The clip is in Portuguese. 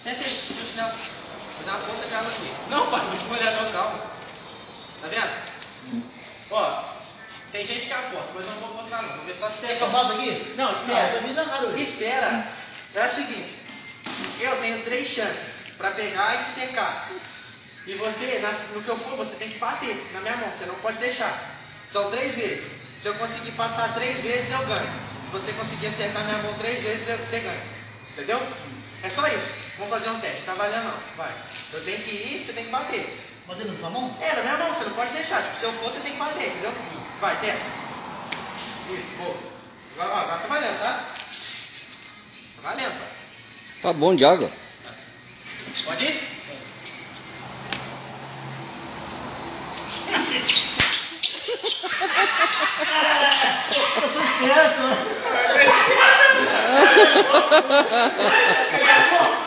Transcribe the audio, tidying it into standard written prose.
Sensei, deixa eu te dar. Vou dar uma força de água aqui. Não, pai, não te molhar não, calma. Tá vendo? Ó, tem gente que aposta, mas eu não vou apostar não. Vou ver só se Quer que eu boto aqui? Não, espera. Não, Espera. É o seguinte, eu tenho 3 chances pra pegar e secar. E você, no que eu for, você tem que bater na minha mão, você não pode deixar. São 3 vezes. Se eu conseguir passar 3 vezes, eu ganho. Se você conseguir acertar minha mão 3 vezes, você ganha. Entendeu? É só isso. Vamos fazer um teste. Tá valendo não. Vai. Eu tenho que ir, você tem que bater. Bater na sua mão? É, na minha mão, você não pode deixar. Tipo, se eu for, você tem que bater, entendeu? Vai, testa. Isso, boa. Agora tá valendo, tá? Tá valendo, pai. Tá bom de água. Pode ir? Eu sou esperto.